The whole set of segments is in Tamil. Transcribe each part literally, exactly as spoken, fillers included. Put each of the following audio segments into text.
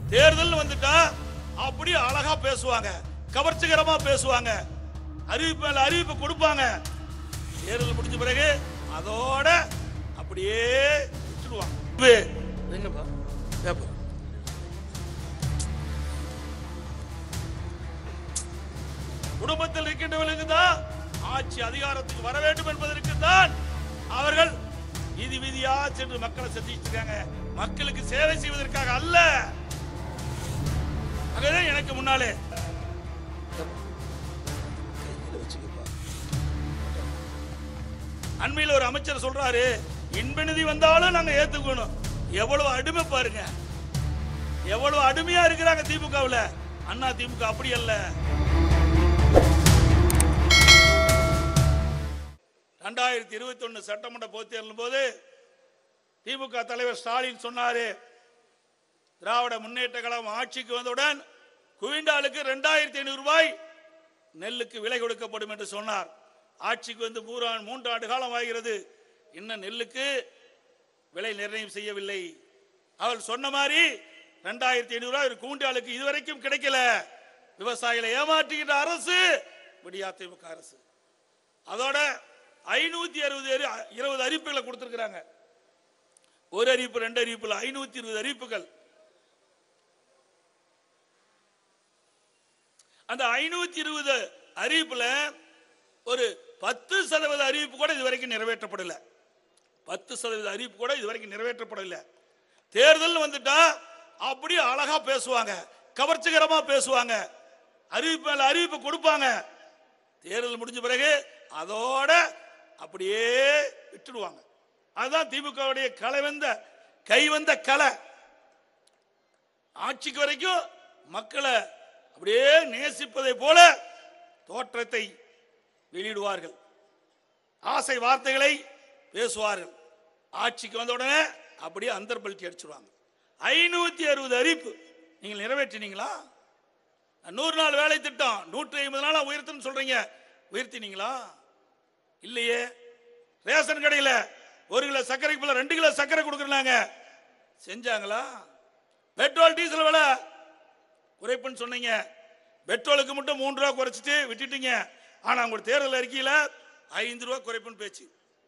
தேர்தல் வந்துட்டா அப்படி அழகா பேசுவாங்க, கவர்ச்சிகரமா பேசுவாங்க, அறிவிப்பு மேல அறிவிப்பு கொடுப்பாங்க. தேர்தல் முடிஞ்ச பிறகு அதோட அப்படியே விட்டுடுவாங்க. குடும்பத்தில் இருக்கின்றவர்களுக்கு தான் ஆட்சி அதிகாரத்துக்கு வர வேண்டும் என்பதற்கு தான் அவர்கள் வீதி வீதியா சென்று மக்களை சந்திச்சுட்டு இருக்காங்க. மக்களுக்கு சேவை செய்வதற்காக அல்ல. ஆகவே எனக்கு முன்னாலே அண்மையில் ஒரு அமைச்சர் சொல்றாரு, இன்ப நிதி வந்தாலும் நாங்க ஏத்துக்கணும். எவ்வளவு அடிமை பாருங்க, எவ்வளவு அடிமையா இருக்கிறாங்க திமுகவில். அண்ணா திமுக அப்படி அல்ல. இரண்டாயிரத்தி இருபத்தி ஒன்னு சட்டமன்ற பொதுத் தேர்தலின் போது திமுக தலைவர் ஸ்டாலின் சொன்னாரு, திராவிட முன்னேற்ற கழகம் ஆட்சிக்கு வந்தவுடன் குவிண்டாலுக்கு இரண்டாயிரத்தி ஐநூறு ரூபாய் நெல்லுக்கு விலை கொடுக்கப்படும் என்று சொன்னார். ஆட்சிக்கு வந்து மூன்று ஆண்டு காலம் ஆகிறது, இன்னும் நெல்லுக்கு விலை நிர்ணயம் செய்யவில்லை. அவள் சொன்ன மாதிரி இரண்டாயிரத்தி ஐநூறு ரூபாய் ஒரு குவிண்டாலுக்கு இதுவரைக்கும் கிடைக்கல. விவசாயிகளை ஏமாற்றுகின்ற அரசு விடியா திமுக அரசு. அதோட ஐநூத்தி அறுபது இருபது அறிவிப்புகளை கொடுத்திருக்கிறாங்க. ஒரு அறிவிப்பு ரெண்டு அறிவிப்புல ஐநூத்தி இருபது அறிவிப்புகள். அந்த ஐநூத்தி இருபது அறிவிப்புல ஒரு பத்து சதவீத அறிவிப்பு கூட இதுவரைக்கும் நிறைவேற்றப்படல. பத்து சதவீத அறிவிப்பு கூட இதுவரைக்கும் நிறைவேற்றப்படல. தேர்தல் வந்துட்டா அப்படி அழகா பேசுவாங்க, கவர்ச்சிகரமா பேசுவாங்க, அறிவிப்பு மேல அறிவிப்பு கொடுப்பாங்க. தேர்தல் முடிஞ்ச பிறகு அதோட அப்படியே விட்டுடுவாங்க. அதுதான் திமுகவுடைய கலை வந்த கை வந்த கலை. ஆட்சிக்கு வரைக்கும் மக்களை அப்படியே நேசிப்பதை போல தோற்றத்தை வெளியிடுவார்கள், ஆசை வார்த்தைகளை பேசுவார்கள். ஆட்சிக்கு வந்த உடனே அப்படியே அந்தர்பல்ட்டி அடிச்சுடுவாங்க. ஐநூத்தி அறுபது அறிவிப்பு நீங்கள் நிறைவேற்றினீங்களா? நூறு நாள் வேலை திட்டம் நூற்றி ஐம்பது நாளா உயர்த்துன்னு சொல்றீங்க, உயர்த்தினீங்களா? இல்லையே. ரேஷன் கடையில் ஒரு கிலோ சர்க்கரைக்கு போல ரெண்டு கிலோ சர்க்கரை கொடுக்குறாங்க, செஞ்சாங்களா? பெட்ரோல் டீசல் விலை குறைப்புன்னு சொன்னீங்க, பெட்ரோலுக்கு மட்டும் மூன்று ரூபா குறைச்சிட்டு விட்டுட்டீங்க. ஆனா உங்க தேர்தல் அறிக்கையில ஐந்து ரூபா குறைப்புன்னு பேச்சு,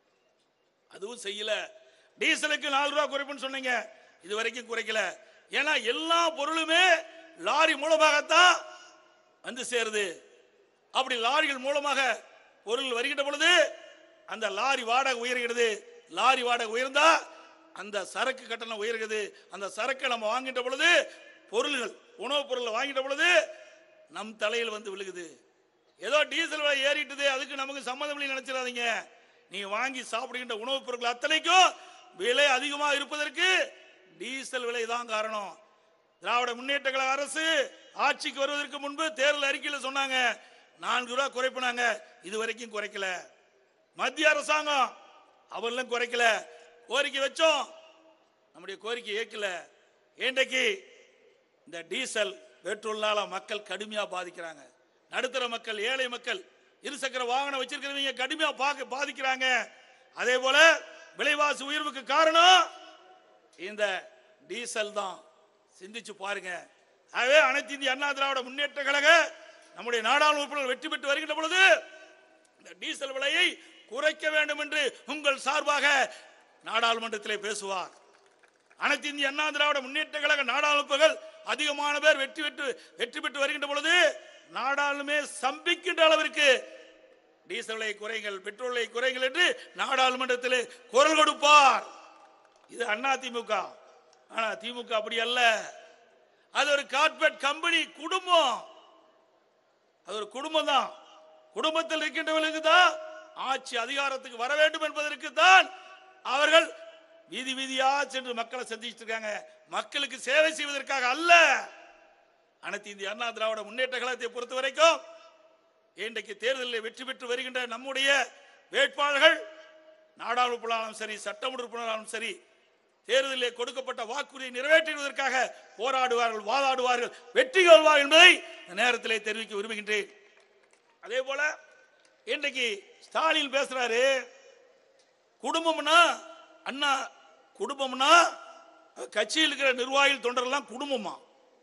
அதுவும் செய்யல. டீசலுக்கு நாலு ரூபா குறைப்புன்னு சொன்னீங்க, இது வரைக்கும் குறைக்கல. ஏன்னா எல்லா பொருளுமே லாரி மூலமாகத்தான் வந்து சேருது. அப்படி லாரிகள் மூலமாக பொருள் வருகின்ற பொழுது அந்த லாரி வாடகை உயர்கிறது. லாரி வாடகை உயர்ந்தா அந்த சரக்கு கட்டணம் உயர்கிறது. அந்த சரக்கை நம்ம வாங்கிட்ட பொழுது பொருள்கள் உணவுப் பொருளை வாங்கிட்ட பொழுது நம் தலையில் வந்து விழுகுது. ஏதோ டீசல் விலை ஏறிட்டுது அதுக்கு நமக்கு சம்மந்தம் இல்லை நினைச்சிடாதீங்க. நீ வாங்கி சாப்பிடுகின்ற உணவுப் பொருட்கள் அத்தனைக்கும் விலை அதிகமாக இருப்பதற்கு டீசல் விலை தான் காரணம். திராவிட முன்னேற்ற கழக அரசு ஆட்சிக்கு வருவதற்கு முன்பு தேர்தல் அறிக்கையில் சொன்னாங்க நான்கு ரூபாய் குறைப்பினாங்க, இது வரைக்கும் குறைக்கல. மத்திய அரசாங்கம் அவர்களும் குறைக்கல. கோரிக்கை வச்சோம், நம்முடைய கோரிக்கை ஏற்கல. இன்றைக்கு இந்த டீசல் பெட்ரோல்னால மக்கள் கடுமையா பாதிக்கிறாங்க. நடுத்தர மக்கள், ஏழை மக்கள், இருசக்கர வாகனம் வச்சிருக்கிறவங்க கடுமையா பாதிக்கிறாங்க. அதே போல விலைவாசி உயர்வுக்கு காரணம் இந்த டீசல் தான். சிந்திச்சு பாருங்க. ஆகவே அனைத்து இந்திய அண்ணா திராவிட முன்னேற்ற கழக நம்முடைய நாடாளுமன்ற வெற்றி பெற்று வருகின்ற பொழுது இந்த டீசல் விலையை குறைக்க வேண்டும் என்று உங்கள் சார்பாக நாடாளுமன்றத்தில் பேசுவார். அனைத்து இந்திய அண்ணா திராவிட முன்னேற்ற கழக நாடாளுமன்றங்கள் அதிகமான பேர் வெற்றி பெற்று வெற்றி பெற்று வருகின்ற பொழுது நாடாளுமே சம்பிக்கின்ற அளவிற்கு டீசல் விலை குறைகள், பெட்ரோல் விலை குறைகள் என்று நாடாளுமன்றத்தில் குரல் கொடுப்பார். இது அண்ணா திமுக. ஆனா திமுக அப்படி அல்ல. அது ஒரு கார்ப்பரேட் கம்பெனி, குடும்பம். அது ஒரு குடும்பம் தான். குடும்பத்தில் இருக்கின்றவர்களுக்கு தான் ஆட்சி அதிகாரத்துக்கு வர வேண்டும் என்பதற்கு தான் அவர்கள் வீதி வீதியா சென்று மக்களை சந்திச்சுட்டு இருக்காங்க. மக்களுக்கு சேவை செய்வதற்காக அல்ல. அனைத்து இந்திய அண்ணா திராவிட முன்னேற்ற கழகத்தை பொறுத்த வரைக்கும் இன்றைக்கு தேர்தலில் வெற்றி பெற்று வருகின்ற நம்முடைய வேட்பாளர்கள் நாடாளுமன்றம் சரி, சட்டமன்ற உறுப்பினராலும் சரி, தேர்தலில் கொடுக்கப்பட்ட வாக்குறுதியை நிறைவேற்றுவதற்காக போராடுவார்கள், வாதாடுவார்கள், வெற்றி கொள்வார்கள் என்பதை இந்த நேரத்தில் தெரிவிக்க விரும்புகின்றேன். அதே போல இன்றைக்கு ஸ்டாலின் பேசுறாரு, குடும்பம்னா அண்ணா குடும்பம்னா கட்சியில் இருக்கிற நிர்வாகிகள் தொண்டரெல்லாம் குடும்பமா?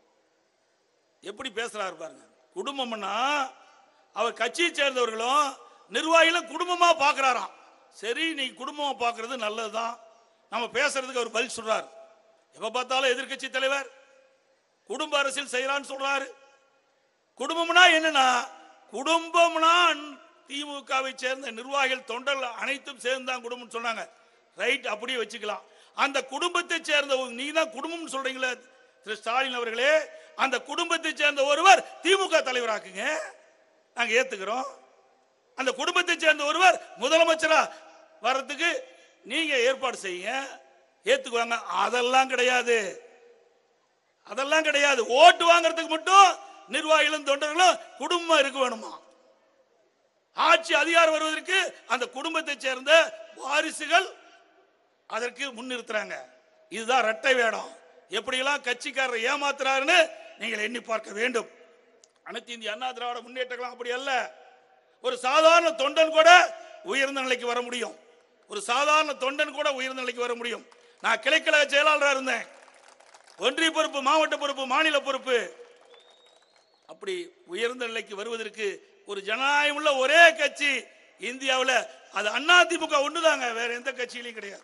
எப்படி பேசுறாரு பாருங்க. குடும்பம்னா அவர் கட்சியை சேர்ந்தவர்களும் நிர்வாகிகளும் குடும்பமா பார்க்கிறாராம். சரி, நீ குடும்பமா பார்க்கறது நல்லதுதான், நம்ம பேசுறதுக்கு அவர் பதில் சொல்றாரு. எப்ப பார்த்தாலும் எதிர்கட்சி தலைவர் குடும்ப அரசியல் செய்யறான்னு சொல்றாரு. குடும்பம்னா என்னன்னா, குடும்பம்னா திமுகவை சேர்ந்த நிர்வாகிகள் தொண்டர்கள் அனைத்தும் சேர்ந்து தான் குடும்பம் சொன்னாங்க. ரைட், அப்படியே வச்சுக்கலாம். அந்த குடும்பத்தை சேர்ந்த நீ தான் குடும்பம் சொல்றீங்களே திரு ஸ்டாலின் அவர்களே, அந்த குடும்பத்தை சேர்ந்த ஒருவர் திமுக தலைவராக்குங்க, நாங்க ஏத்துக்கிறோம். அந்த குடும்பத்தை சேர்ந்த ஒருவர் முதலமைச்சரா வர்றதுக்கு நீங்க ஏற்பாடு செய்யுங்க, ஏத்துக்குவாங்க. அதெல்லாம் கிடையாது, அதெல்லாம் கிடையாது. ஓட்டு வாங்கறதுக்கு மட்டும் நிர்வாகிகளும் தொண்டர்களும் குடும்பம் இருக்க வேணுமா? ஆட்சி அதிகாரம் வருவதற்கு அந்த குடும்பத்தை சேர்ந்த வாரிசுகள் அதற்கு முன்னிறுத்துறாங்க. இதுதான் இரட்டை வேடம். எப்படியெல்லாம் கட்சிக்காரரை ஏமாத்துறாருன்னு நீங்கள் எண்ணி பார்க்க வேண்டும். அனைத்து இந்திய அண்ணா திராவிட முன்னேற்றம் அப்படி அல்ல. ஒரு சாதாரண தொண்டன் கூட உயர்ந்த நிலைக்கு வர முடியும். ஒரு சாதாரண தொண்டன் கூட உயர்ந்த நிலைக்கு வர முடியும். நான் கிளைக்கழக செயலாளராக இருந்தேன். ஒன்றிய பொறுப்பு, மாவட்ட பொறுப்பு, மாநில பொறுப்பு. அப்படி உயர்ந்த நிலைக்கு வருவதற்கு ஒரு ஜனநாயகம் உள்ள ஒரே கட்சி இந்தியாவில் அது அதிமுக ஒண்ணுதாங்க, வேற எந்த கட்சியிலையும் கிடையாது.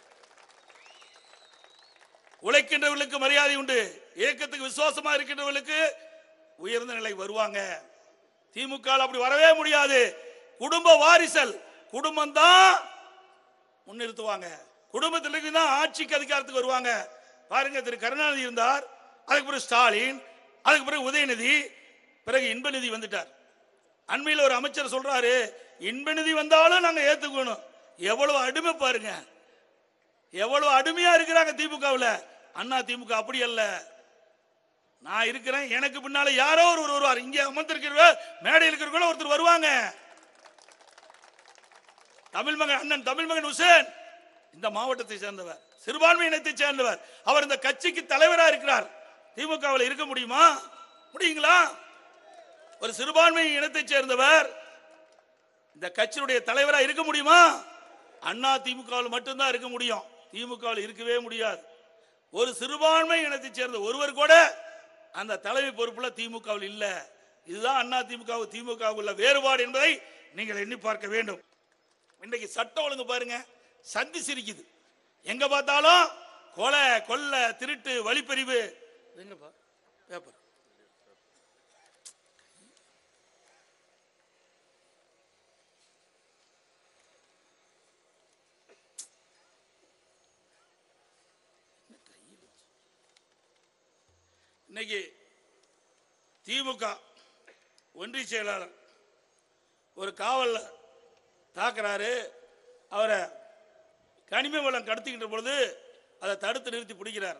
உழைக்கின்றவர்களுக்கு மரியாதை உண்டு, இயக்கத்துக்கு விசுவாசமா இருக்கின்றவர்களுக்கு உயர்ந்த நிலை வருவாங்க. திமுக அப்படி வரவே முடியாது. குடும்ப வாரிசல், குடும்பம் தான் முன்னிறுத்துவாங்க. குடும்பத்திற்கு தான் ஆட்சிக்கு அதிகாரத்துக்கு வருவாங்க. பாருங்க, திரு கருணாநிதி இருந்தார், அதுக்கு பிறகு ஸ்டாலின், அதுக்கு பிறகு உதயநிதி, பிறகு இன்பநிதி வந்துட்டார். அண்மையில் ஒரு அமைச்சர் சொல்றாரு, இன்பநிதி வந்தாலும் நாங்க ஏத்துக்கணும். எவ்வளவு அடிமை பாருங்க, எவ்வளவு அடிமையா இருக்கிறாங்க திமுகவில். அண்ணா திமுக அப்படி அல்ல. நான் இருக்கிறேன், எனக்கு பின்னால யாரோ ஒரு வருவார். இங்க அமர்ந்திருக்கிற மேடையில் இருக்கிறவங்க ஒருத்தர் வருவாங்க. தமிழ் மகன் அண்ணன் தமிழ் மகன் உசேன் இந்த மாவட்டத்தை சேர்ந்தவர், சிறுபான்மை இனத்தை சேர்ந்தவர். அவர் இந்த கட்சிக்கு தலைவராக இருக்கிறார். திமுகவில் இருக்க முடியுமா? முடியுங்களா? ஒரு சிறுபான்மை இனத்தை சேர்ந்தவர் இந்த கட்சியுடைய தலைவராக இருக்க முடியுமா? அண்ணா திமுகவில் மட்டும்தான் இருக்க முடியும், திமுகவில் இருக்கவே முடியாது. ஒரு சிறுபான்மை இனத்தை சேர்ந்த ஒருவர் கூட அந்த தலைமை பொறுப்புல திமுகவில் இல்ல. இதுதான் அண்ணா திமுக திமுக உள்ள வேறுபாடு என்பதை நீங்கள் எண்ணி பார்க்க வேண்டும். இன்றைக்கு சட்டம் ஒழுங்கு பாருங்க, சந்தி சிரிக்குது. எங்க பார்த்தாலும் கொலை, கொள்ள, திருட்டு, வழிப்பறிவு. பேப்பர் இன்னைக்கு திமுக ஒன்றிய செயலாளர் ஒரு காவல் தாக்குறாரு. அவரை கனிம வளம் கடத்துகின்ற பொழுது அதை தடுத்து நிறுத்தி பிடிக்கிறார்.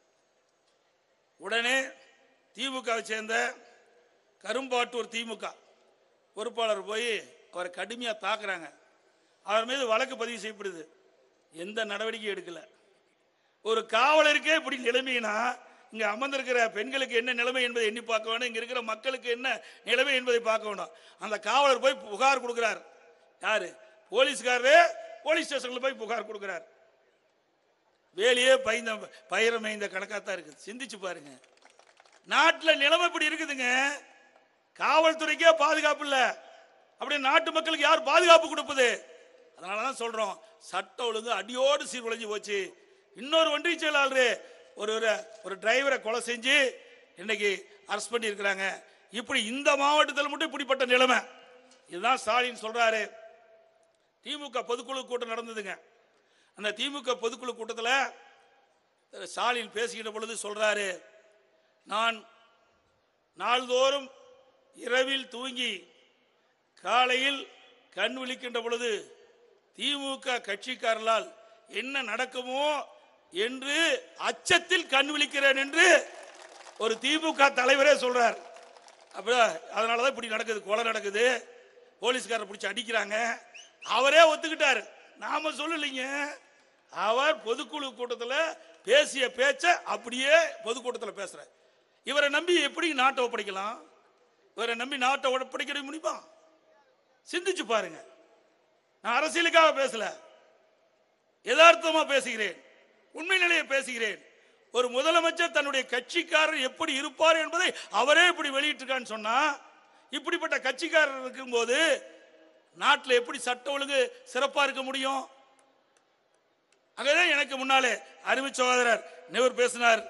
உடனே திமுகவை சேர்ந்த கரும்பாட்டூர் திமுக பொறுப்பாளர் போய் அவரை கடுமையாக தாக்குறாங்க. அவர் மீது வழக்கு பதிவு செய்யப்படுது. எந்த நடவடிக்கையும் எடுக்கல. ஒரு காவலருக்கே இப்படி நிலைமைனா இங்க அமர்ந்திருக்கிற பெண்களுக்கு என்ன நிலைமை என்பதை எண்ணி பார்க்க வேணும். இங்க இருக்கிற மக்களுக்கு என்ன நிலைமை என்பதை பார்க்க வேணும். அந்த காவலர் போய் புகார் கொடுக்கிறார். யாரு? போலீஸ்காரரு போலீஸ் ஸ்டேஷன்ல போய் புகார் கொடுக்கிறார். வேலையே பயந்த பயிரமை இந்த கணக்காத்தான் இருக்குது. சிந்திச்சு பாருங்க, நாட்டில் நிலைமை இப்படி இருக்குதுங்க. காவல்துறைக்கே பாதுகாப்பு இல்லை, அப்படியே நாட்டு மக்களுக்கு யார் பாதுகாப்பு கொடுப்பது? அதனாலதான் சொல்றோம், சட்ட ஒழுங்கு அடியோடு சீர்குலைஞ்சு போச்சு. இன்னொரு ஒன்றிய செயலாளர் ஒரு ஒரு டிரைவரை கொலை செஞ்சு இன்னைக்கு அரெஸ்ட் பண்ணி இருக்கிறாங்க. இப்படி இந்த மாவட்டத்தில் மட்டும் இப்படிப்பட்ட நிலைமை. இதுதான் ஸ்டாலின் சொல்றாரு. திமுக பொதுக்குழு கூட்டம் நடந்ததுங்க. அந்த திமுக பொதுக்குழு கூட்டத்தில் ஸ்டாலின் பேசுகின்ற பொழுது சொல்றாரு, நான் நாள்தோறும் இரவில் தூங்கி காலையில் கண் விழிக்கின்ற பொழுது திமுக கட்சிக்காரர்களால் என்ன நடக்குமோ என்று அச்சத்தில் கண் விழிக்கிறேன் என்று ஒரு திமுக தலைவரே சொல்றார். அப்ப அதனாலதான் இப்படி நடக்குது, கொலை நடக்குது, போலீஸ்காரர் பிடிச்சி அடிக்கிறாங்க. அவரே ஒத்துக்கிட்டாரு, நாம சொல்லலைங்க. அவர் பொதுக்குழு கூட்டத்தில் பேசிய பேச்ச அப்படியே பொதுக்கூட்டத்தில் பேசுற. இவரை நம்பி எப்படி நாட்டை ஒப்படைக்கலாம்? இவரை நம்பி நாட்டை ஒப்படைக்க முடியுமா? சிந்திச்சு பாருங்க. நான் அரசியலுக்காக பேசல, யதார்த்தமா பேசுகிறேன், உண்மை நிலையை பேசுகிறேன். ஒரு முதலமைச்சர் தன்னுடைய கட்சிக்காரர் எப்படி இருப்பார் என்பதை அவரே இப்படி வெளியிட்டிருக்கான்னு சொன்னா, இப்படிப்பட்ட கட்சிக்காரர் இருக்கும்போது நாட்டில் எப்படி சட்ட ஒழுங்கு சிறப்பா இருக்க முடியும்? அங்கதான் எனக்கு முன்னாலே அருமை சகோதரர் நிவர் பேசினார்.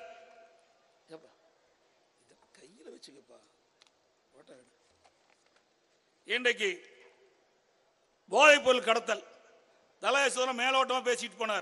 கையில வச்சுக்கப்பா. இன்றைக்கு போதைப் பொருள் கடத்தல் தலசோதரம் மேலோட்டமா பேசிட்டு போனார்.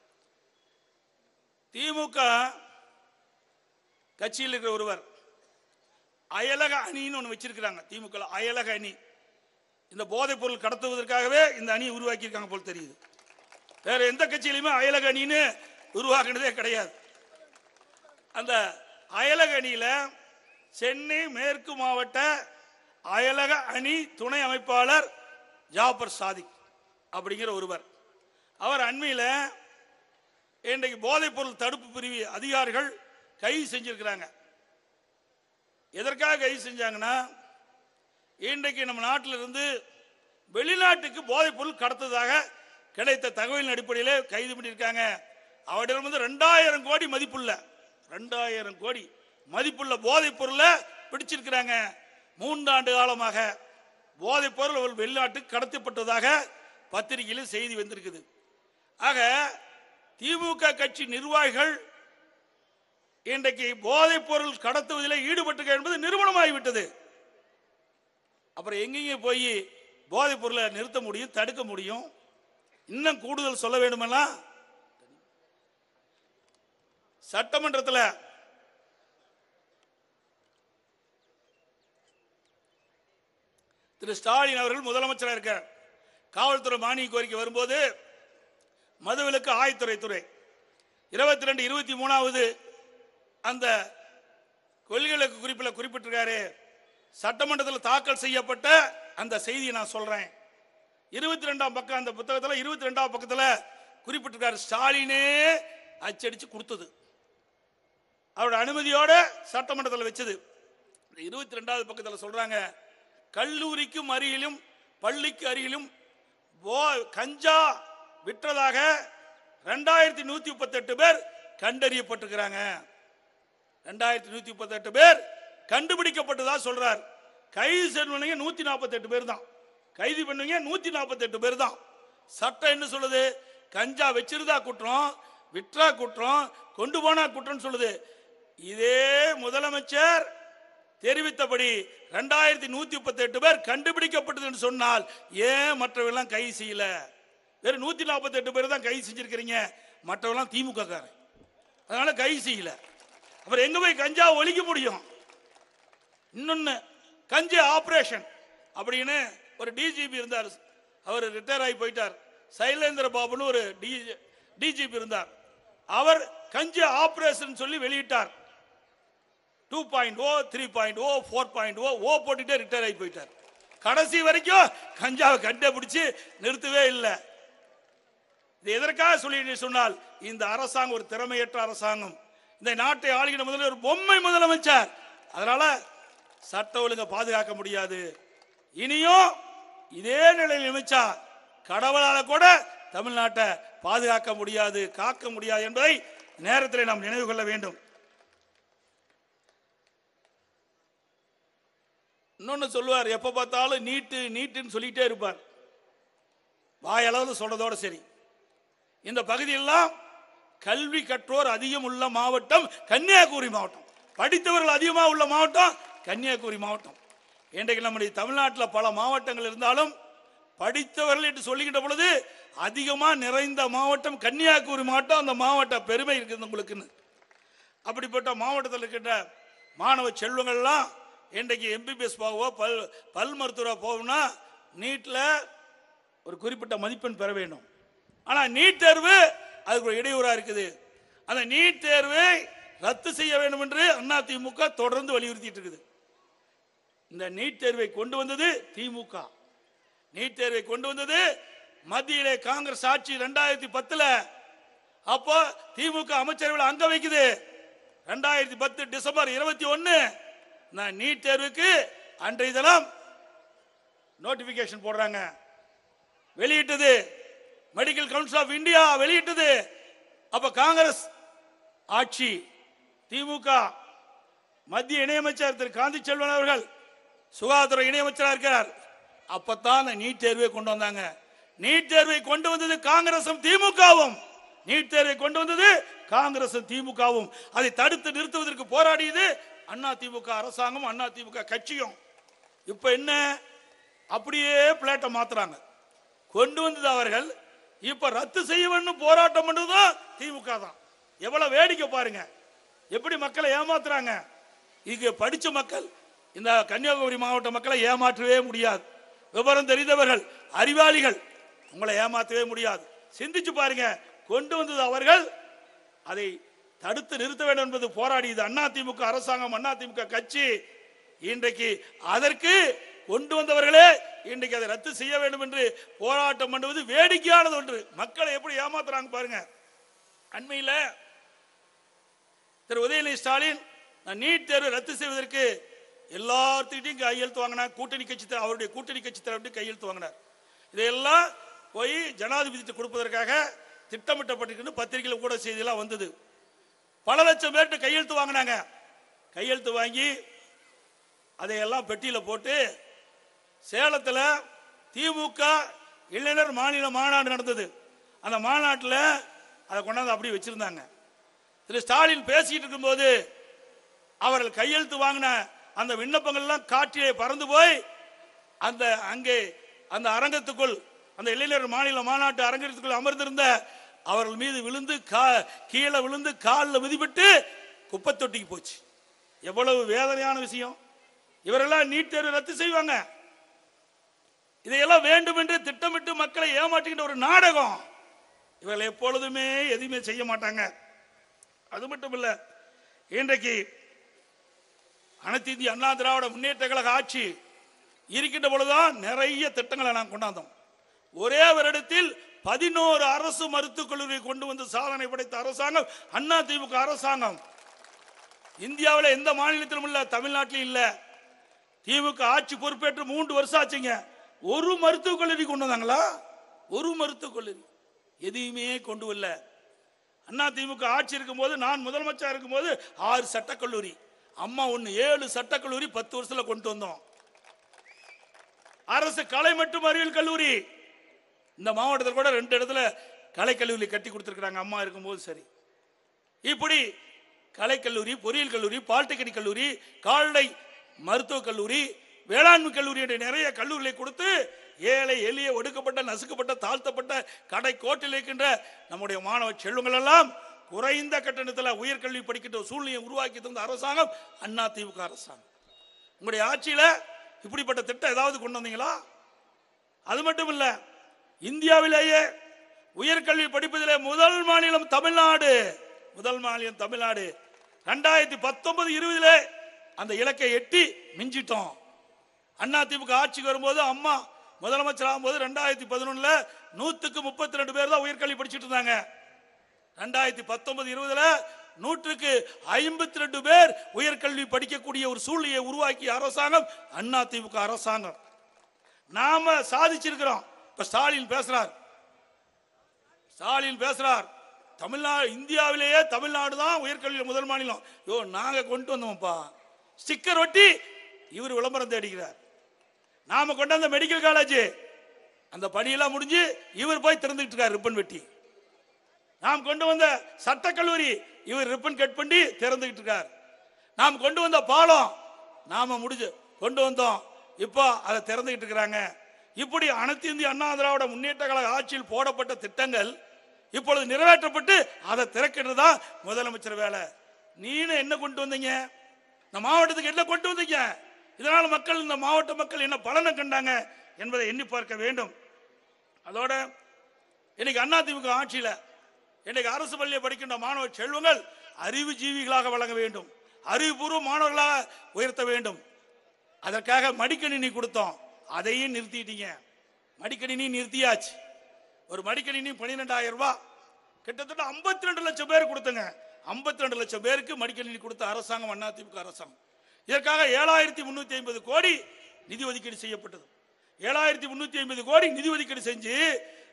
திமுக கட்சியில் இருக்கிற ஒருவர் அயலக அணின்னு ஒன்று வச்சிருக்கிறாங்க. திமுக அயலக அணி இந்த போதைப் பொருள் கடத்துவதற்காகவே இந்த அணியை உருவாக்கி இருக்காங்க போல் தெரியுது. வேற எந்த கட்சியிலுமே அயலக அணின்னு உருவாக்குனதே கிடையாது. அந்த அயலக அணியில சென்னை மேற்கு மாவட்ட அயலக அணி துணை அமைப்பாளர் ஜாபர் சாதிக் அப்படிங்கிற ஒருவர், அவர் அண்மையில் இன்றைக்கு போதைப் பொருள் தடுப்பு பிரிவு அதிகாரிகள் கைது செஞ்சிருக்கிறாங்க. எதற்காக கைது செஞ்சாங்கன்னா, இன்றைக்கு நம்ம நாட்டில் இருந்து வெளிநாட்டுக்கு போதைப் பொருள் கடத்ததாக கிடைத்த தகவலின் அடிப்படையில் கைது பண்ணியிருக்காங்க. அவரிடம் வந்து ரெண்டாயிரம் கோடி மதிப்புள்ள ரெண்டாயிரம் கோடி மதிப்புள்ள போதைப் பொருளை பிடிச்சிருக்கிறாங்க. மூன்றாண்டு காலமாக போதைப் பொருள் வெளிநாட்டுக்கு கடத்தப்பட்டதாக பத்திரிகையில் செய்தி வந்திருக்குது. ஆக திமுக கட்சி நிர்வாகிகள் இன்றைக்கு போதைப் பொருள் கடத்துவதில் ஈடுபட்டு என்பது நிரூபணமாகிவிட்டது. அப்புறம் எங்கெங்க போய் போதைப் பொருளை நிறுத்த முடியும், தடுக்க முடியும்? இன்னும் கூடுதல் சொல்ல வேண்டுமெல்லாம் சட்டமன்றத்தில் திரு ஸ்டாலின் அவர்கள் முதலமைச்சராக இருக்கார். காவல்துறை மானிய கோரிக்கை வரும்போது மதுவிலக்கு ஆயத்துறை துறை இருபத்தி ரெண்டு இருபத்தி மூணாவது அந்த கொள்கைகளுக்கு குறிப்பில் குறிப்பிட்டிருக்காரு. சட்டமன்றத்தில் தாக்கல் செய்யப்பட்ட அந்த செய்தியை நான் சொல்றேன். இருபத்தி ரெண்டாம் பக்கம் அந்த புத்தகத்தில் இருபத்தி ரெண்டாம் பக்கத்தில் குறிப்பிட்டிருக்காரு. ஸ்டாலினே அச்சடிச்சு கொடுத்தது, அவரோட அனுமதியோட சட்டமன்றத்தில் வச்சது. இருபத்தி ரெண்டாவது பக்கத்தில் சொல்றாங்க, கல்லூரிக்கும் அருகிலும் பள்ளிக்கு அருகிலும் கஞ்சா விற்றதாக ரெண்டாயிரத்தி நூத்தி முப்பத்தி எட்டு பேர் கண்டறியப்பட்டிருக்கிறாங்க. ரெண்டாயிரத்தி நூத்தி முப்பத்தி எட்டு பேர் கண்டுபிடிக்கப்பட்டதா சொல்றார். கைது செய்வீங்க நூத்தி நாற்பத்தி எட்டு பேர் தான். கைது பண்ணுவீங்க நூத்தி நாற்பத்தி எட்டு பேர் தான். சட்டம் என்ன சொல்லுது? கஞ்சா வச்சிருந்தா குற்றம், விற்றா குற்றம், கொண்டு போனா குற்றம் சொல்லுது. இதே முதலமைச்சர் தெரிவித்தபடி ரெண்டாயிரத்தி நூத்தி முப்பத்தி எட்டு பேர் கண்டுபிடிக்கப்பட்டது சொன்னால் ஏன் மற்றவெல்லாம் கைது செய்யல? வெறும் நூத்தி நாற்பத்தி எட்டு பேர் தான் கைது செஞ்சிருக்கிறீங்க, மற்றவெல்லாம் திமுக காரன், அதனால கைது செய்யல. அப்புறம் எங்க போய் கஞ்சா ஒழிக்க முடியும்? இன்னொன்னு, கஞ்சா ஆபரேஷன் அப்படின்னு ஒரு டிஜிபி இருந்தார், அவர் ரிட்டையர் ஆகி போயிட்டார். சைலேந்திர பாபுன்னு ஒரு டிஜிபி இருந்தார். அவர் கஞ்சா ஆபரேஷன் சொல்லி வெளியிட்டார். Two point oh three point oh four point oh oh போட்டுட்டே ரிட்டையர் ஆகி போயிட்டார். கடைசி வரைக்கும் கஞ்சாவை கண்டுபிடிச்சு நிறுத்தவே இல்லை. இது எதற்காக சொல்லி சொன்னால், இந்த அரசாங்கம் ஒரு திறமையற்ற அரசாங்கம். இந்த நாட்டை ஆளுகிற முதல்ல ஒரு பொம்மை முதலமைச்சர். அதனால சட்ட ஒழுங்கை பாதுகாக்க முடியாது. இனியும் இதே நிலையில் நினைச்சா கடவுளால கூட தமிழ்நாட்டை பாதுகாக்க முடியாது, காக்க முடியாது என்பதை நேரத்தில் நாம் நினைவு கொள்ள வேண்டும். இன்னொன்னு சொல்லுவார், எப்ப பார்த்தாலும் நீட்டு நீட்டுன்னு சொல்லிட்டே இருப்பார். வாயளவில் சொல்றதோட சரி. இந்த பகுதியெல்லாம் கல்வி கற்றோர் அதிகம் உள்ள மாவட்டம் கன்னியாகுமரி மாவட்டம், படித்தவர்கள் அதிகமாக உள்ள மாவட்டம் கன்னியாகுமரி மாவட்டம். இன்றைக்கு நம்முடைய தமிழ்நாட்டில் பல மாவட்டங்கள் இருந்தாலும் படித்தவர்கள் என்று சொல்லுகின்ற பொழுது அதிகமாக நிறைந்த மாவட்டம் கன்னியாகுமரி மாவட்டம். அந்த மாவட்ட பெருமை இருக்குது உங்களுக்குன்னு. அப்படிப்பட்ட மாவட்டத்தில் இருக்கின்ற மாணவ செல்வங்கள்லாம் இன்றைக்கு எம்பிபிஎஸ் போகவோ பல் பல் மருத்துவராக போகணும்னா நீட்டில் ஒரு குறிப்பிட்ட மதிப்பெண் பெற வேண்டும். ஆனால் நீட் தேர்வு அதுக்கு ஒரு இடையூறாக இருக்குது. அந்த நீட் தேர்வை ரத்து செய்ய வேண்டும் என்று அதிமுக தொடர்ந்து வலியுறுத்திட்டு இருக்குது. இந்த நீட் தேர்வை கொண்டு வந்தது திமுக. நீட் தேர்வை கொண்டு வந்தது மத்தியிலே காங்கிரஸ் ஆட்சி ரெண்டாயிரத்தி பத்துல. அப்போ திமுக அமைச்சரவை அங்க வைக்குது. ரெண்டாயிரத்தி பத்து டிசம்பர் இருபத்தி ஒன்னு நீட் தேர்வுக்கு அன்றைய தினம் நோட்டிபிகேஷன் போடுறாங்க, வெளியிட்டது மெடிக்கல் கவுன்சில் ஆஃப் இந்தியா வெளியிட்டது. அப்ப காங்கிரஸ் ஆட்சி. திமுக மத்திய இணையமைச்சர் திரு காந்தி செல்வன் அவர்கள் சுகாதார இணையமைச்சராக இருக்கிறார். அப்பத்தான் நீட் தேர்வை கொண்டு வந்தாங்க. நீட் தேர்வை கொண்டு வந்தது காங்கிரசும் திமுகவும். நீட் தேர்வை கொண்டு வந்தது காங்கிரசும் திமுகவும். அதை தடுத்து நிறுத்துவதற்கு போராடியது அண்ணா திமுக அரசாங்கம், அண்ணா திமுக கட்சியும். இப்ப என்ன, அப்படியே பிளேட்டை மாத்துறாங்க. கொண்டு வந்தது அவர்கள், இப்ப ரத்து செய்ய வேண்டும் போராட்டம் பண்றதும் திமுக தான். எவ்வளவு வேடிக்கை பாருங்க, எப்படி மக்களை ஏமாத்துறாங்க. இங்க படிச்ச மக்கள், இந்த கன்னியாகுமரி மாவட்ட மக்களை ஏமாற்றவே முடியாது. விவரம் தெரிந்தவர்கள், அறிவாளிகள், உங்களை ஏமாற்றவே முடியாது. சிந்திச்சு பாருங்க. கொண்டு வந்தது அவர்கள், அதை தடுத்து நிறுத்த வேண்டும் என்பது போராடியது அண்ணா திமுக அரசாங்கம், அண்ணா திமுக கட்சி. இன்றைக்கு அதற்கு கொண்டு வந்தவர்களே இன்றைக்கு அதை ரத்து செய்ய வேண்டும் என்று போராட்டம் பண்ணுவது வேடிக்கையானது ஒன்று. மக்களை எப்படி ஏமாத்துறாங்க பாருங்க. அண்மையில் திரு உதயநிதி ஸ்டாலின் நீட் தேர்வை ரத்து செய்வதற்கு எல்லார்த்திட்டையும் கையெழுத்து வாங்கினார். கூட்டணி கட்சி, அவருடைய கூட்டணி கட்சி தலைவர் கையெழுத்து வாங்கினார். இதையெல்லாம் போய் ஜனாதிபதி கொடுப்பதற்காக திட்டமிட்டப்பட்டிருக்கு. பத்திரிகையில் கூட செய்தியெல்லாம் வந்தது. பல லட்சம் பேர்கிட்ட கையெழுத்து வாங்கினாங்க. கையெழுத்து வாங்கி அதையெல்லாம் பெட்டியில போட்டு சேலத்தில் திமுக இளைஞர் மாநில மாநாடு நடந்தது. அந்த மாநாட்டில் அதை கொண்டாந்து அப்படி வச்சிருந்தாங்க. திரு ஸ்டாலின் பேசிட்டு இருக்கும்போது அவர்கள் கையெழுத்து வாங்கின அந்த விண்ணப்பங்கள் எல்லாம் காற்றிலே பறந்து போய் அந்த அங்கே அந்த அரங்கத்துக்குள், அந்த இளைஞர் மாநில மாநாட்டு அரங்கத்துக்குள் அமர்ந்திருந்த அவர்கள் மீது விழுந்து கீழே விழுந்து காலில் மிதிப்பட்டு குப்பை தொட்டிக்கு போச்சு. எவ்வளவு வேதனையான விஷயம். இவரெல்லாம் நீட் தேர்வு ரத்து செய்வாங்க. இதையெல்லாம் வேண்டும் என்று திட்டமிட்டு மக்களை ஏமாற்றுகின்ற ஒரு நாடகம். இவர்கள் எப்பொழுதுமே எதுவுமே செய்ய மாட்டாங்க. அது மட்டும் இல்ல, இன்றைக்கு அனைத்து இந்திய அண்ணா திராவிட முன்னேற்ற கழக ஆட்சி இருக்கின்ற பொழுதுதான் நிறைய திட்டங்களை நாம் கொண்டாந்தோம். ஒரே வருடத்தில் பதினோரு அரசு மருத்துவக் கல்லூரியை கொண்டு வந்து சாதனை படைத்த அரசாங்கம் அண்ணா திமுக அரசாங்கம். இந்தியாவில் எந்த மாநிலத்திலும் இல்ல, தமிழ்நாட்டிலும் இல்ல. திமுக ஆட்சி பொறுப்பேற்று மூன்று வருஷம் ஆச்சுங்க. ஒரு மருத்துவக் கல்லூரி கொண்டு வந்தாங்களா? ஒரு மருத்துவக் கல்லூரி எதையுமே கொண்டு வரல. அண்ணா திமுக ஆட்சி இருக்கும் போது, நான் முதலமைச்சர் இருக்கும் போது ஆறு சட்டக்கல்லூரி, அம்மா ஒண்ணு ஏழு சட்டக்கல்லூரி பத்து வருஷத்துல கொண்டு வந்தோம். அரசு கலை மற்றும் அறிவியல் கல்லூரி இந்த மாவட்டத்தில் கூட ரெண்டு இடத்துல கலைக்கல்லூரி கட்டி கொடுத்திருக்கிறாங்க அம்மா இருக்கும்போது. சரி, இப்படி கலைக்கல்லூரி, பொறியியல் கல்லூரி, பாலிடெக்னிக் கல்லூரி, கால்நடை மருத்துவக் கல்லூரி, வேளாண்மை கல்லூரி என்ற நிறைய கல்லூரிகளை கொடுத்து ஏழை எளிய ஒடுக்கப்பட்ட நசுக்கப்பட்ட தாழ்த்தப்பட்ட கடை கோட்டில் இருக்கின்ற நம்முடைய மாணவ செல்வங்கள் எல்லாம் குறைந்த கட்டணத்தில் உயர்கல்வி படிக்கின்ற சூழ்நிலையை உருவாக்கி தந்த அரசாங்கம் அண்ணா திமுக அரசாங்கம். உங்களுடைய ஆட்சியில இப்படிப்பட்ட திட்டம் ஏதாவது கொண்டு வந்தீங்களா? அது மட்டும் இல்ல, இந்தியாவிலேயே உயர்கல்வி படிப்பதிலே முதல் மாநிலம் தமிழ்நாடு. முதல் மாநிலம் தமிழ்நாடு. இரண்டாயிரத்தி பத்தொன்பது இருபதுல அந்த இலக்கை எட்டி மிஞ்சிட்டோம். அண்ணா திமுக ஆட்சிக்கு வரும்போது, அம்மா முதலமைச்சர் ஆகும்போது ரெண்டாயிரத்தி பதினொன்னுல நூத்துக்கு முப்பத்தி ரெண்டு பேர் தான் உயர்கல்வி படிச்சுட்டு இருந்தாங்க. ரெண்டாயிரத்தி பத்தொன்பது இருபதுல நூற்றுக்கு ஐம்பத்தி ரெண்டு பேர் உயர்கல்வி படிக்கக்கூடிய ஒரு சூழ்நிலையை உருவாக்கிய அரசாங்கம் அண்ணா திமுக அரசாங்கம். நாம சாதிச்சிருக்கிறோம். இப்ப ஸ்டாலின் பேசுறார் ஸ்டாலின் பேசுறார் தமிழ்நாடு, இந்தியாவிலேயே தமிழ்நாடு தான் உயர்கல்வி முதல் மாநிலம். யோ, நாங்க கொண்டு வந்தோம்ப்பா. ஸ்டிக்கர் ஒட்டி இவர் விளம்பரம் தேடிக்கிறார். நாம கொண்டு வந்த மெடிக்கல் காலேஜ் அந்த பணியெல்லாம் முடிஞ்சு இவர் போய் திறந்துட்டு இருக்கார் ரிப்பன் வெட்டி. நாம் கொண்டு வந்த சட்டக்கல்லூரி இவர் ரிப்பன் கட் பண்ணி திறந்துகிட்டு இருக்கார். நாம் கொண்டு வந்த பாலம் நாம முடிஞ்சு கொண்டு வந்தோம், இப்போ அதை திறந்துகிட்டு இருக்கிறாங்க. இப்படி அனைத்து இந்திய அண்ணா திராவிட முன்னேற்ற கழக ஆட்சியில் போடப்பட்ட திட்டங்கள் இப்பொழுது நிறைவேற்றப்பட்டு அதை திறக்கிறதா முதலமைச்சர் வேலை. நீனு என்ன கொண்டு வந்தீங்க? இந்த மாவட்டத்துக்கு என்ன கொண்டு வந்தீங்க? இதனால் மக்கள், இந்த மாவட்ட மக்கள் என்ன பலனை கண்டாங்க என்பதை எண்ணி பார்க்க வேண்டும். அதோட இன்னைக்கு அண்ணா திமுக ஆட்சியில் இன்னைக்கு அரசு பள்ளியை படிக்கின்ற மாணவ செல்வங்கள் அறிவு ஜீவிகளாக வழங்க வேண்டும், அறிவுபூர்வ மாணவர்களாக உயர்த்த வேண்டும். அதற்காக மடிக்கணினி கொடுத்தோம், அதையும் நிறுத்திட்டீங்க. மடிக்கணினி நிறுத்தியாச்சு. ஒரு மடிக்கணினி பன்னிரெண்டாயிரம் ரூபாய், கிட்டத்தட்ட ஐம்பத்தி ரெண்டு லட்சம் பேர் கொடுத்துங்க. ஐம்பத்தி ரெண்டு லட்சம் பேருக்கு மடிக்கணினி கொடுத்த அரசாங்கம் அண்ணா திமுக அரசாங்கம். இதற்காக ஏழாயிரத்தி முன்னூத்தி ஐம்பது கோடி நிதி ஒதுக்கீடு செய்யப்பட்டது. ஏழாயிரத்தி முன்னூத்தி ஐம்பது கோடி நிதி ஒதுக்கீடு செஞ்சு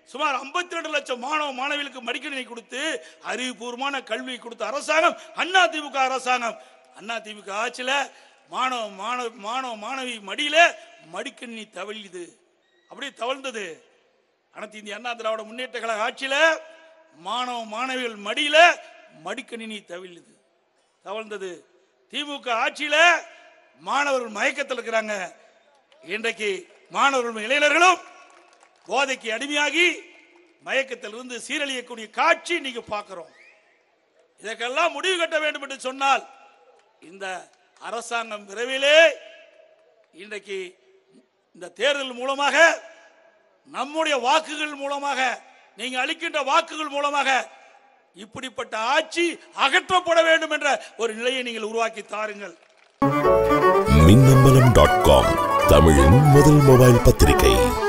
சுமார் ஐம்பத்தி ரெண்டு லட்சம் மாணவ மாணவிகளுக்கு மடிக்கணினி கொடுத்து அறிவுபூர்வமான கல்வி கொடுத்த அரசாங்கம் அண்ணா திமுக அரசாங்கம். அண்ணா திமுக ஆட்சியில மாணவ மாணவ மாணவ மாணவி மடியில மடிக்கணினி தவழ்ந்தது, அப்படியே தவழ்ந்தது. அனைத்து இந்திய அண்ணா திராவிட முன்னேற்ற கழக ஆட்சியில மாணவ மாணவிகள் மடியில மடிக்கணினி தவழ்ந்தது தவழ்ந்தது. திமுக ஆட்சியில மாணவர்கள் மயக்கத்தில் இருக்கிறாங்க. இன்றைக்கு மாணவர்களும் இளைஞர்களும் போதைக்கு அடிமையாகி மயக்கத்தில் இருந்து சீரழியக்கூடிய காட்சி நீங்க பார்க்கிறோம். இதற்கெல்லாம் முடிவு கட்ட வேண்டும் என்று சொன்னால் இந்த அரசாங்கம் விரைவிலே இன்றைக்கு இந்த தேர்தல் மூலமாக நம்முடைய வாக்குகள் மூலமாக நீங்க அளிக்கின்ற வாக்குகள் மூலமாக இப்படிப்பட்ட ஆட்சி அகற்றப்பட வேண்டும் என்ற ஒரு நிலையை நீங்கள் உருவாக்கி தாருங்கள். மின்னம்பலம் டாட் காம் தமிழின் முதல் மொபைல் பத்திரிகை.